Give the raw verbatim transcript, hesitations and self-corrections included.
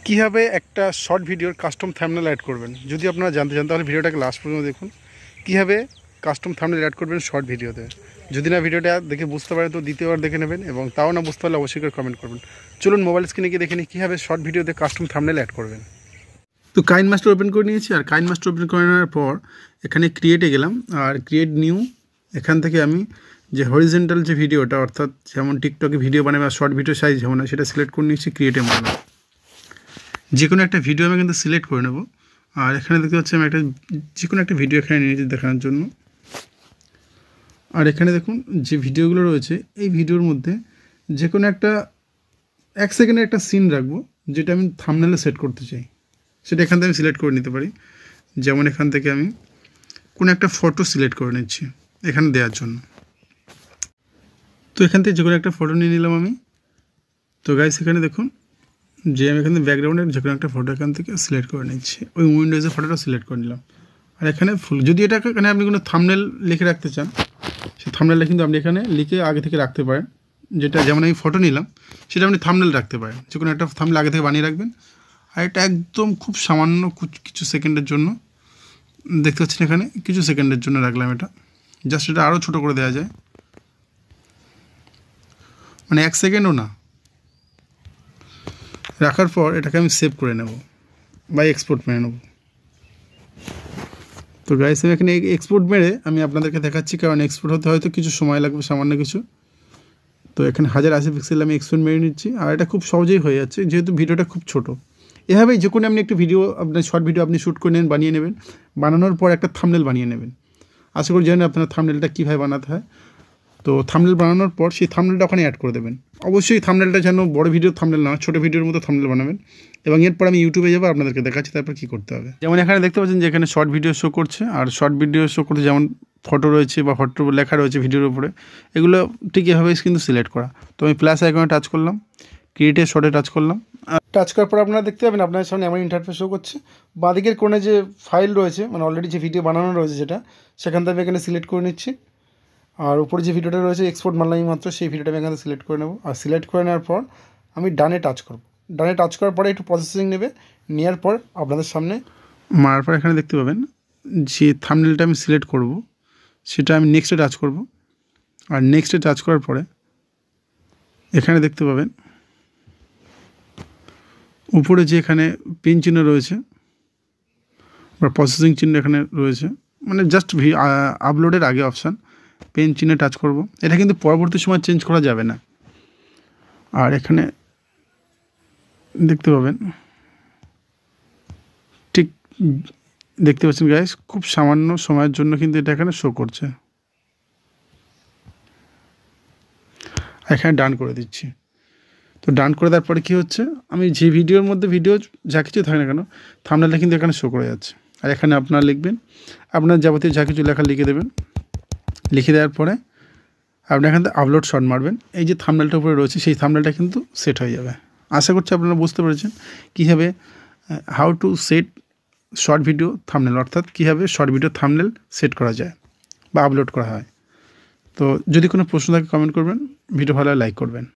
কীভাবে একটা শর্ট ভিডিওর কাস্টম থাম্বনেল অ্যাড করবেন। যদি আপনারা জানতে চান তাহলে ভিডিওটাকে লাস্ট পর্যন্ত দেখুন, কীভাবে কাস্টম থাম্বনেল অ্যাড করবেন শর্ট ভিডিওতে। যদি না ভিডিওটা দেখে বুঝতে পারেন তো দ্বিতীয়বার দেখে নেবেন, এবং তাও না বুঝতে পারলে অবশ্যই করে কমেন্ট করবেন। চলুন মোবাইল স্ক্রিনে গিয়ে দেখে নিই কীভাবে শর্ট ভিডিওতে কাস্টম থাম্বনেল অ্যাড করবেন। তো কাইন মাস্টার ওপেন করে নিয়েছি, আর কাইন মাস্টার ওপেন করে নেওয়ার পর এখানে ক্রিয়েটে গেলাম, আর ক্রিয়েট নিউ। এখান থেকে আমি যে হরিজেন্টাল যে ভিডিওটা, অর্থাৎ যেমন টিকটকে ভিডিও বানাবে বা শর্ট ভিডিও সাইজ যেমন হয় সেটা সিলেক্ট করে নিয়েছি, ক্রিয়েটে মারলাম। যে কোনো একটা ভিডিও আমি কিন্তু সিলেক্ট করে নেব। আর এখানে দেখতে পাচ্ছি আমি একটা যে কোনো একটা ভিডিও এখানে নিয়েছি দেখানোর জন্য। আর এখানে দেখুন যে ভিডিওগুলো রয়েছে এই ভিডিওর মধ্যে যে কোনো একটা এক সেকেন্ডের একটা সিন রাখবো, যেটা আমি থাম্বনেলে সেট করতে চাই। সেটা এখান থেকে আমি সিলেক্ট করে নিতে পারি। যেমন এখান থেকে আমি কোনো একটা ফটো সিলেক্ট করে নিচ্ছি এখানে দেওয়ার জন্য। তো এখান থেকে যে কোনো একটা ফটো নিয়ে নিলাম আমি। তো গাইস এখানে দেখুন যে আমি এখানে ব্যাকগ্রাউন্ডের যে কোনো একটা ফটো এখান থেকে সিলেক্ট করে নিচ্ছি, ওই উইন্ডোজের ফটোটা সিলেক্ট করে নিলাম। আর এখানে ফুল, যদি এটাকে এখানে আপনি কোনো থাম্বনেল লিখে রাখতে চান, সেই থাম্বনেলটা কিন্তু আপনি এখানে লিখে আগে থেকে রাখতে পারেন। যেটা যেমন আমি ফটো নিলাম সেটা আপনি থাম্বনেল রাখতে পারেন, যে কোনো একটা থাম্বনেল আগে থেকে বানিয়ে রাখবেন। আর এটা একদম খুব সামান্য কিছু সেকেন্ডের জন্য দেখতে পাচ্ছেন, এখানে কিছু সেকেন্ডের জন্য রাখলাম এটা। জাস্ট এটা আরও ছোটো করে দেওয়া যায়, মানে এক সেকেন্ডও না। রাখার পর এটাকে আমি সেভ করে নেব বা এক্সপোর্ট মেরে নেব। তো গাইস আমি এখানে এক্সপোর্ট মেরে আমি আপনাদেরকে দেখাচ্ছি, কারণ এক্সপোর্ট হতে হয়তো কিছু সময় লাগবে, সামান্য কিছু। তো এখানে হাজার আশি পিক্সেল আমি এক্সপোর্ট মেরে নিচ্ছি, আর এটা খুব সহজেই হয়ে যাচ্ছে যেহেতু ভিডিওটা খুব ছোটো। এভাবেই যে কোনো আপনি একটি ভিডিও, আপনার শর্ট ভিডিও আপনি শ্যুট করে নেন, বানিয়ে নেবেন। বানানোর পর একটা থাম্বনেল বানিয়ে নেবেন। আশা করি জানেন আপনার থাম্বনেলটা কীভাবে বানাতে হয়। তো থাম্বনেল বানানোর পর সেই থাম্বনেলটা ওখানে অ্যাড করে দেবেন। অবশ্যই থাম্বনেলটা যেন বড় ভিডিওর থাম্বনেল না, ছোটো ভিডিওর মতো থাম্বনেল বানাবেন। এবং এরপর আমি ইউটিউবে যাবো, আপনাদেরকে দেখাচ্ছি তারপর কী করতে হবে। যেমন এখানে দেখতে পাচ্ছেন যে এখানে শর্ট ভিডিও শো করছে, আর শর্ট ভিডিও শো করতে যেমন ফটো রয়েছে বা ফটো লেখা রয়েছে ভিডিওর উপরে, এগুলো ঠিক এভাবেই কিন্তু সিলেক্ট করা। তো আমি প্লাস আইকনে টাচ করলাম, ক্রিয়েটে শর্টে টাচ করলাম। টাচ করার পর আপনারা দেখতে পাবেন আপনার সামনে আমার ইন্টারফেস শো করছে। বাঁদিকের কোণে যে ফাইল রয়েছে, মানে অলরেডি যে ভিডিও বানানো রয়েছে যেটা, সেখান থেকে আমি এখানে সিলেক্ট করে নিচ্ছি। আর উপরে যে ভিডিওটা রয়েছে এক্সপোর্ট মারলাম মাত্র, সেই ভিডিওটা আমি এখানে সিলেক্ট করে নেব। আর সিলেক্ট করে নেওয়ার পর আমি ডানে টাচ করব। ডানে টাচ করার পরে একটু প্রসেসিং নেবে, নেওয়ার পর আপনাদের সামনে মারার পর এখানে দেখতে পাবেন যে থাম্বনেলটা আমি সিলেক্ট করব, সেটা আমি নেক্সটে টাচ করব। আর নেক্সটে টাচ করার পরে এখানে দেখতে পাবেন উপরে যে এখানে পেন চিহ্ন রয়েছে বা প্রসেসিং চিহ্ন এখানে রয়েছে, মানে জাস্ট ভি আপলোডের আগে অপশান, পেন চিহ্নে টাচ করব। এটা কিন্তু পরবর্তী সময় চেঞ্জ করা যাবে না। আর এখানে দেখতে পাবেন ঠিক দেখতে পাচ্ছেন গাইস, খুব সামান্য সময়ের জন্য কিন্তু এটা এখানে শো করছে। এখানে ডান করে দিচ্ছি। তো ডান করে দেওয়ার পরে কী হচ্ছে, আমি যে ভিডিওর মধ্যে ভিডিও যা কিছু থাকে না কেন, থাম্বনেলটা কিন্তু এখানে শো করে যাচ্ছে। আর এখানে আপনারা লিখবেন, আপনার যাবতীয় যা কিছু লেখা লিখে দেবেন। লিখে দেওয়ার পরে আপনি এখান থেকে আপলোড শর্ট মারবেন। এই যে থাম্বনেলটা উপরে রয়েছে সেই থাম্বনেলটা কিন্তু সেট হয়ে যাবে। আশা করছি আপনারা বুঝতে পেরেছেন কীভাবে how to set short video thumbnail, অর্থাৎ কীভাবে শর্ট ভিডিও থাম্বনেল সেট করা যায় বা আপলোড করা হয়। তো যদি কোনো প্রশ্ন থাকে কমেন্ট করবেন, ভিডিও ভালো লাইক করবেন।